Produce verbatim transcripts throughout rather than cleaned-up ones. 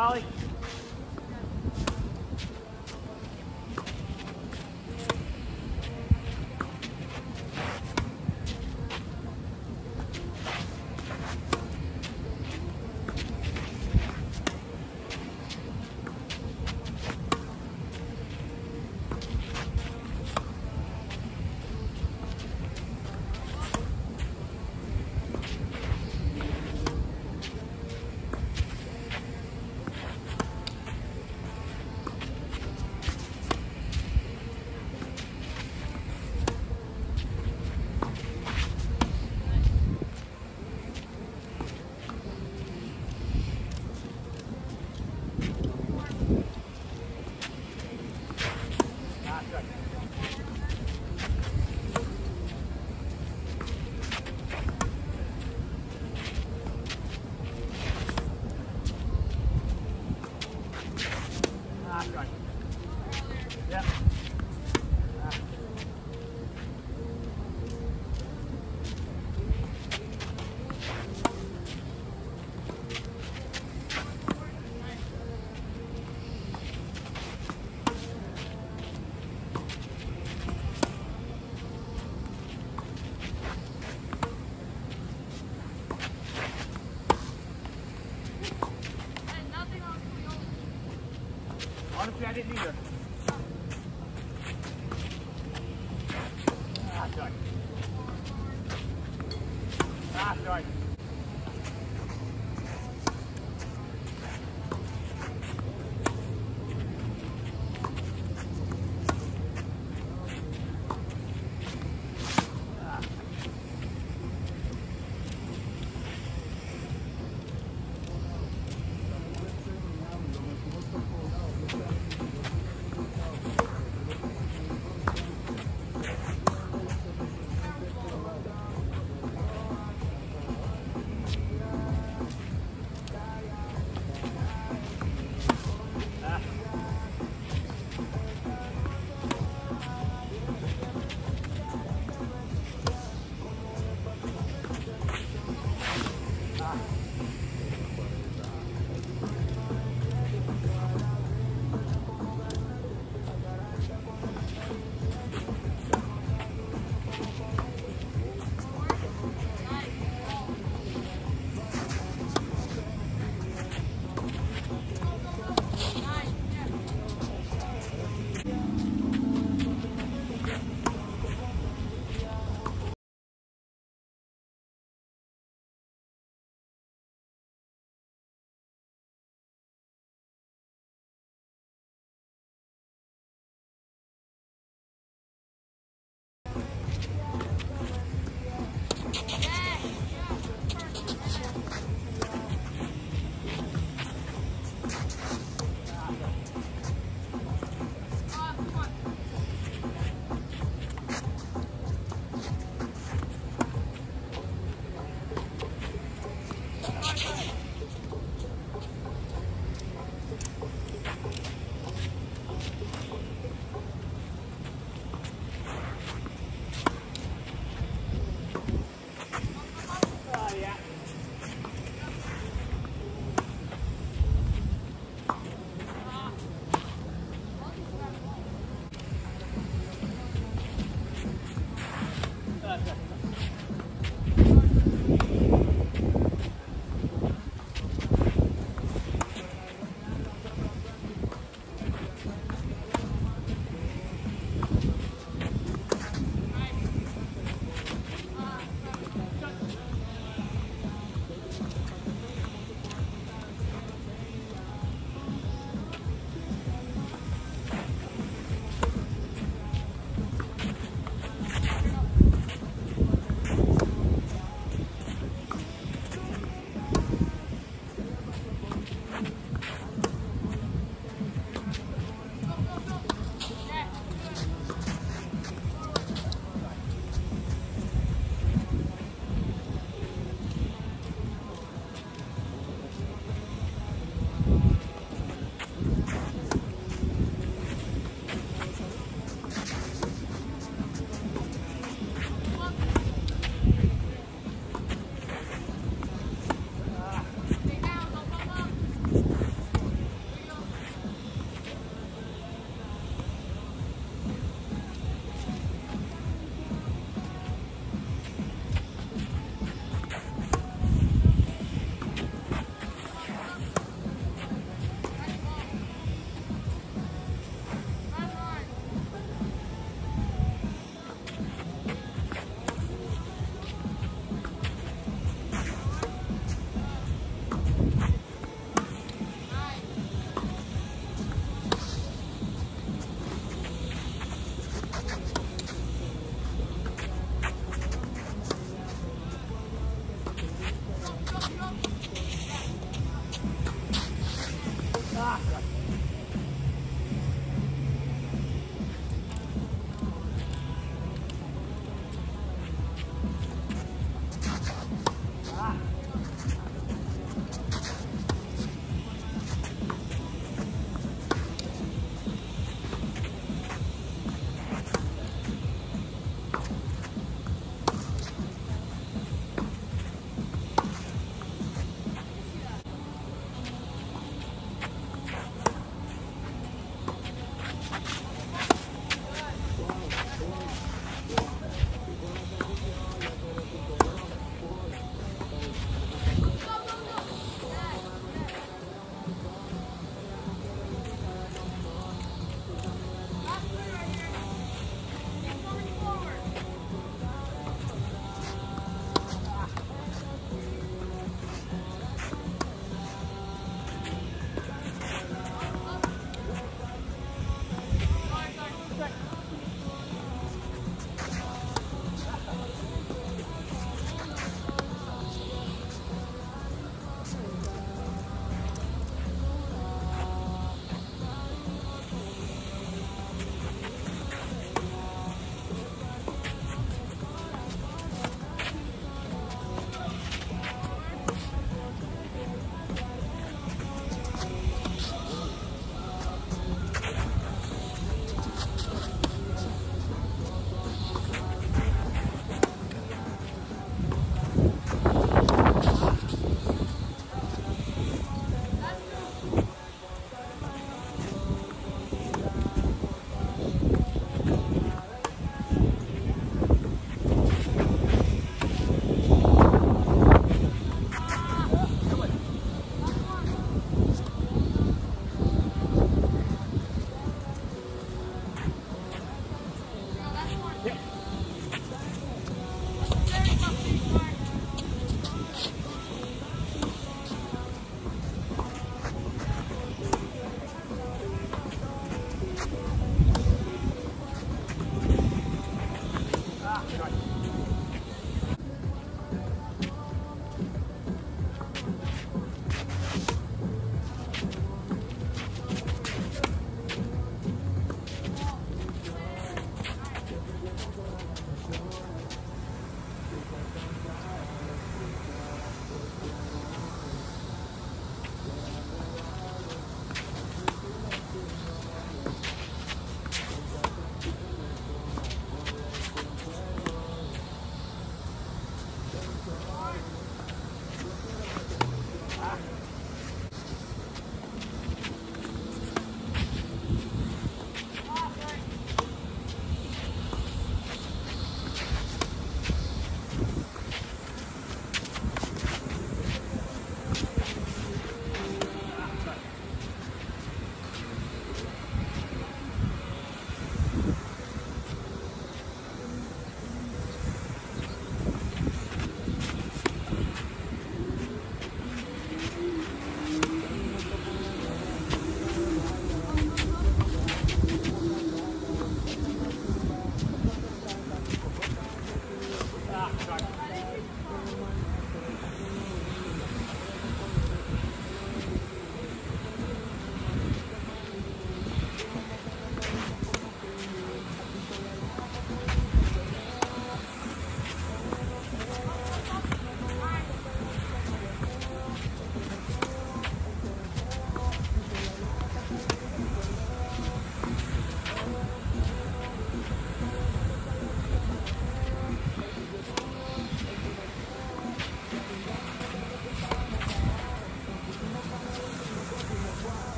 volley. Yeah. Honestly, I didn't either. Ah, sorry. Ah, sorry.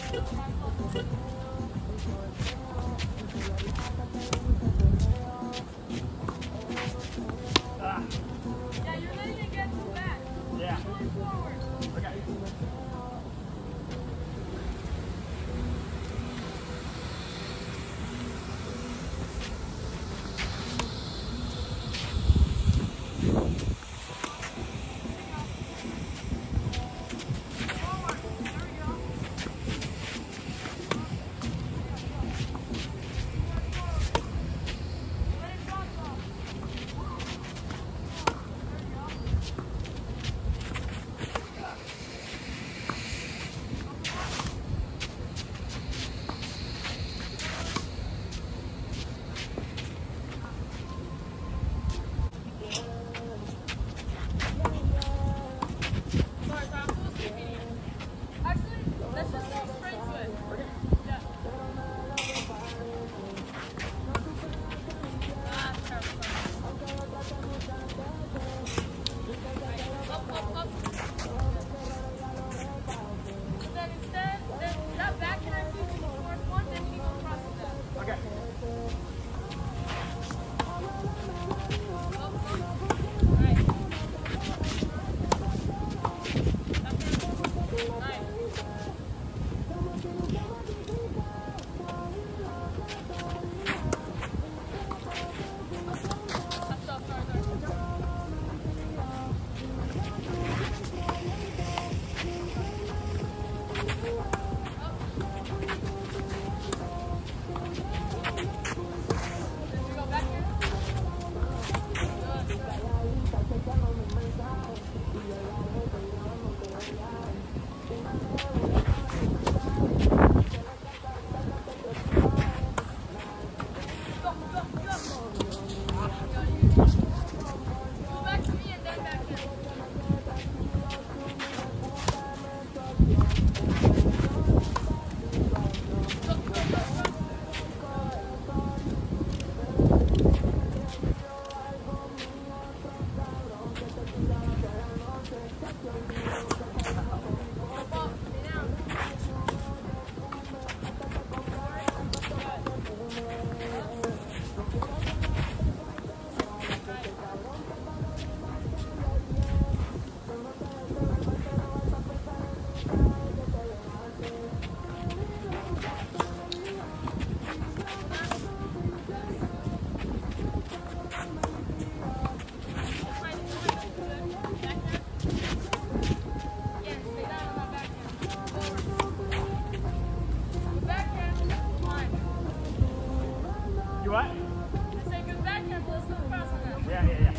Ah. Yeah, you're letting it get too back. Yeah. Going forward. Okay. You what? I say good backhand, but let's go across on that. Yeah, yeah, yeah.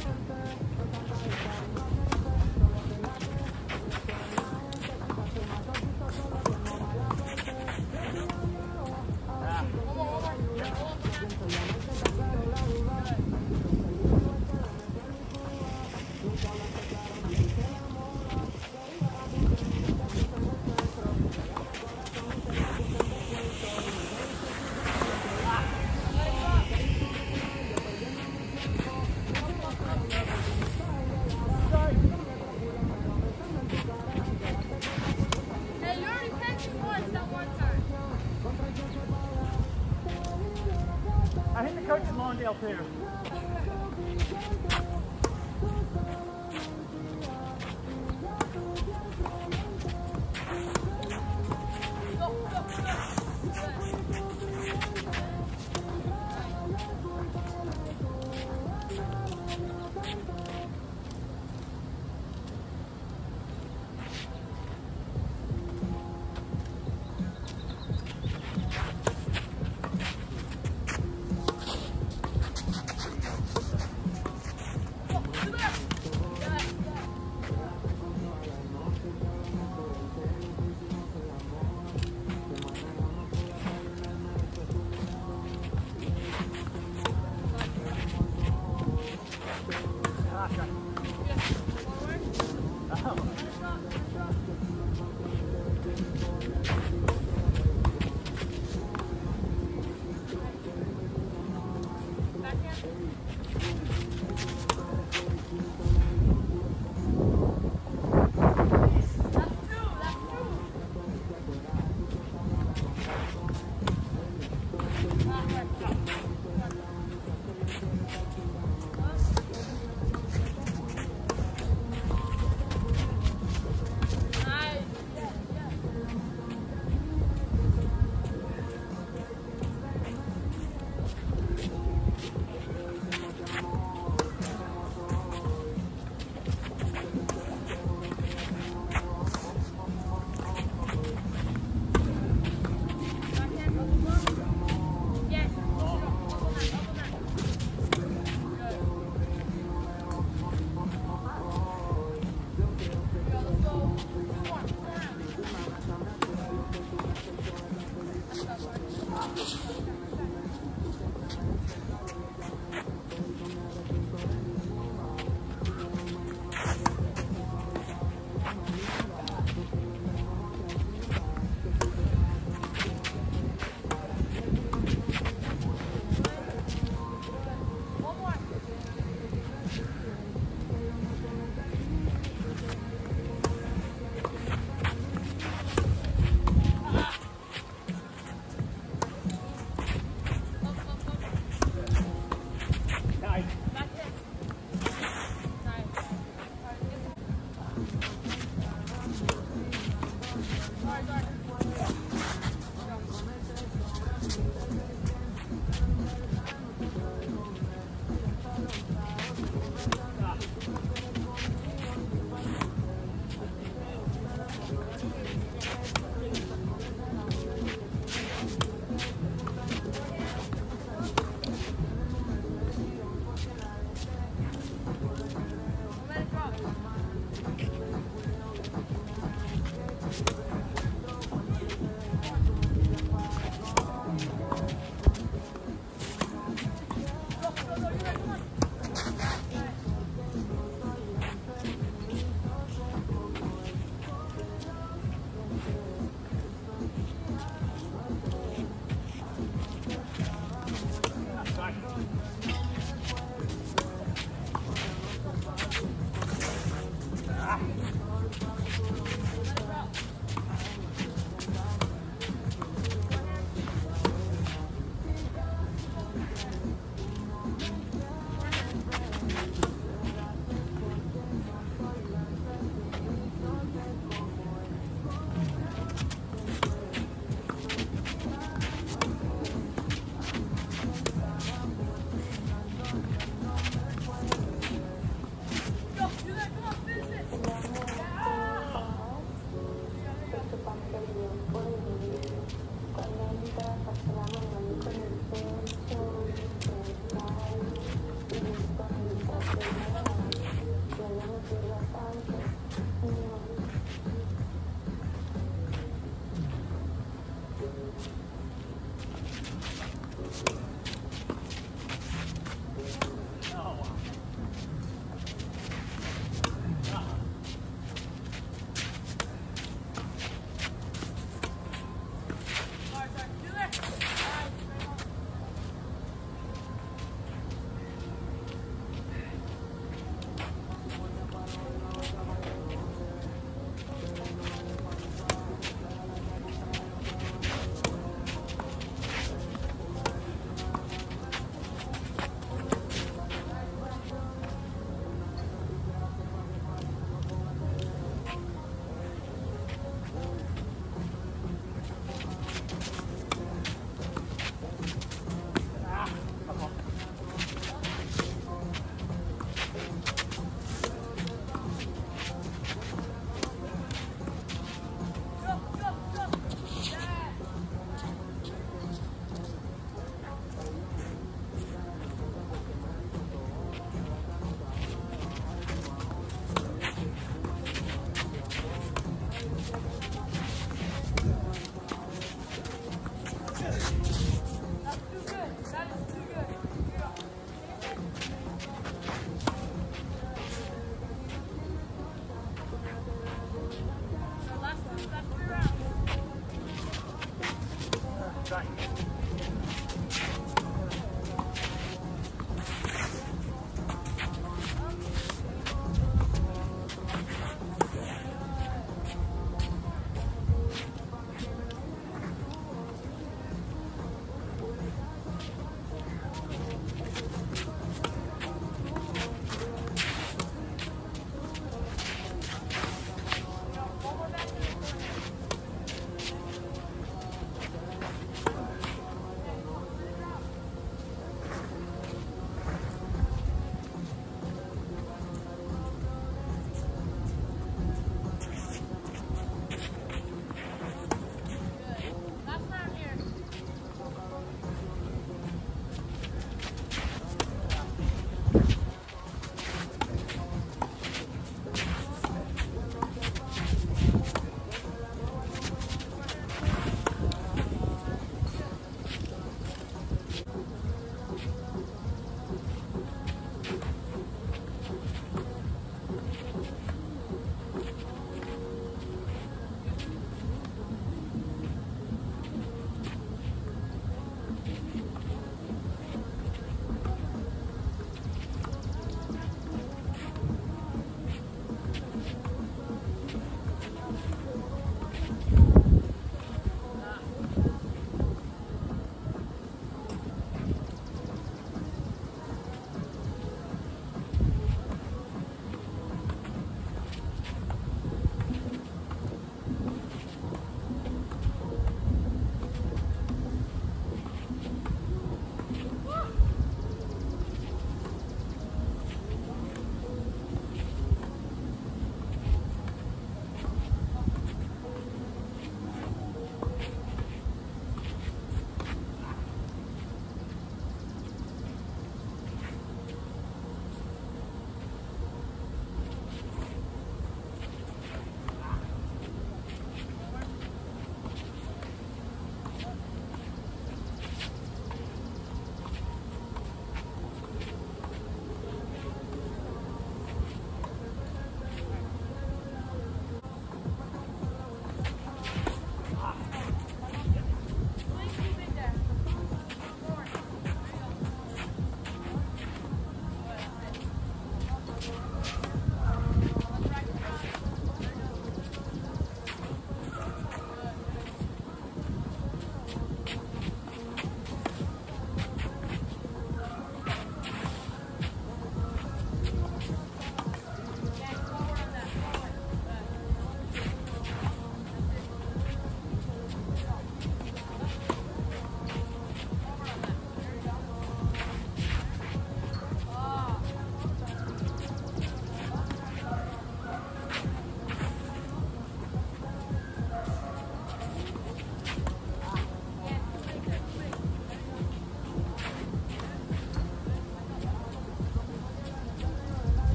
Ah. One more, one more. Yeah, hold on, hey, you already catching once that one time. I think the coach is Lawndale too. Go, go, go.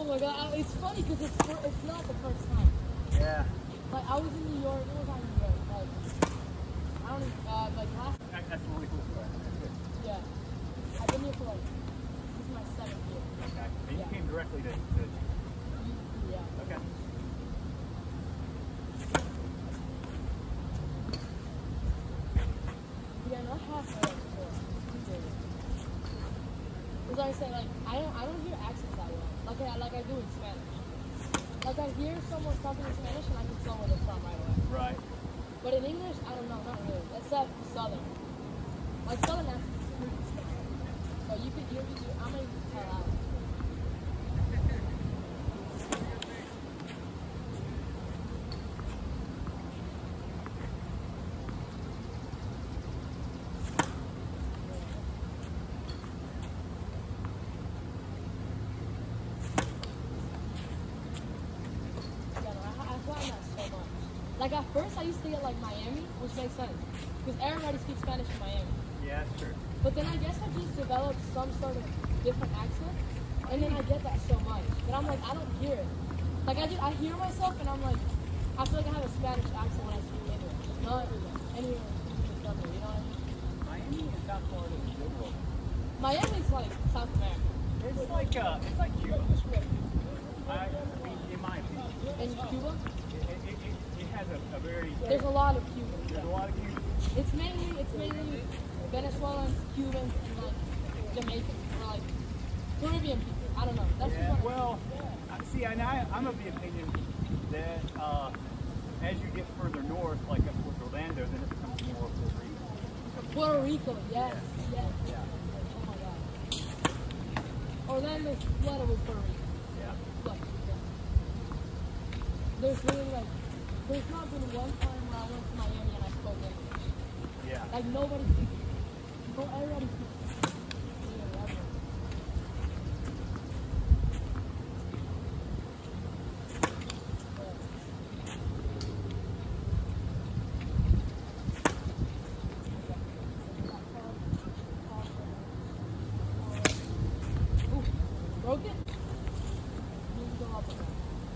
my god, it's funny because it's fir- it's not the first time. Yeah. Like I was in New York. What was I in New York? Like I don't even, uh, like last. That, that's a really cool story. That's good. Yeah. I've been here for like this is my seventh year. Okay. And you Yeah. came directly to, to Yeah. okay. Yeah, not half my life before. Because like I said, like I don't I don't hear accents that well. Like I like I do in Spanish. Like I hear someone talking in Spanish and I can tell where they're from right away. Right. But in English, I don't know, not really. Except Southern. Like Southern accents is pretty stuff. So you could you could I'm able to tell out. Like at first I used to get like Miami, which makes sense. Because everybody speaks Spanish in Miami. Yeah, that's true. But then I guess I just developed some sort of different accent. And then I get that so much. But I'm like, I don't hear it. Like I just, I hear myself and I'm like, I feel like I have a Spanish accent when I speak English. Not anywhere in the you know what I mean? Miami and South Florida is liberal. Miami's like South America. It's like uh, it's like Cuba. I, I mean, in my opinion. In Cuba? It, it, it, it has a, a very. There's a lot of Cubans. There's a lot of Cubans. It's mainly, it's mainly Venezuelans, Cubans, and like Jamaicans, or like Caribbean people. I don't know. That's Yeah, just what well, I- see, and I, I'm of the opinion that uh, as you get further north, like up towards Orlando, then it becomes more of Puerto Rico. Puerto Rico, yes, yes. Yeah. Oh my god. Orlando's flooded with Puerto Rico. Yeah. But, yeah. There's really like, there's not been one time where I went to Miami and I spoke English. Yeah. Like nobody speaks English. No, everybody speaks English. Yeah, everyone. Ooh, broke it? Need to go up again.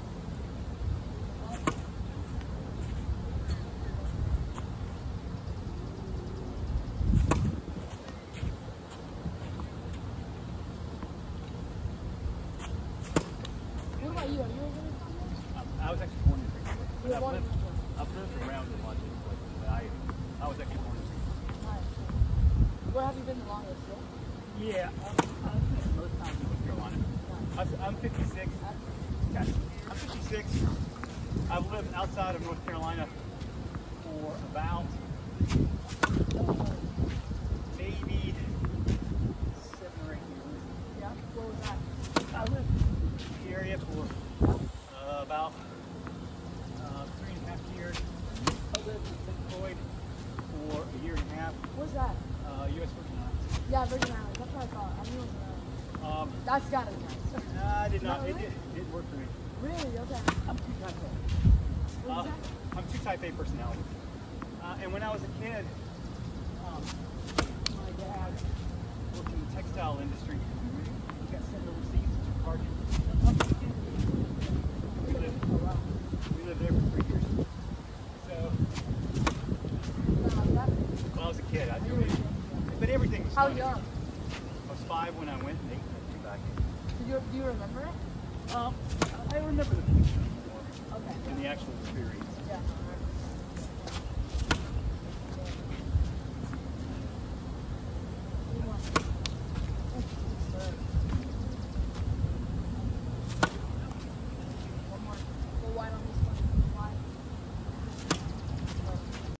What about you? Are you originally from here? Um, I was actually born in Greensboro, but You're I've born in lived, Greensboro. I've lived around in a lot of different places, but I, I was actually born in Greensboro. Nice. Where have you been the longest? Yeah? Yeah, um, I spent most times in North Carolina. I'm- I'm fifty-six. Okay. I'm fifty-six. I've lived outside of North Carolina for about maybe seven or eight years. Yeah? What was that? I lived in the area for uh, about uh, three and a half years. I lived in Saint Floyd for a year and a half. What's that? Uh, U S Virgin Islands. Yeah, Virgin Islands. That's what I thought. I knew it was an island. Um, That's gotta be nice. nah, I did not. Not It really? did, it didn't work for me. Really? Okay. I'm too type A. What's Uh, that? I'm too type A personality. Uh, and when I was a kid, um, my dad worked in the textile industry. He got sent overseas to Jakarta. We lived, we lived there for three years. So No, that, when I was a kid, I do it. But everything was how fun. young? I was five when I went and eight when I came back. Do you, do you remember it? Um, I remember the picture more Okay. than the actual experience. Yeah.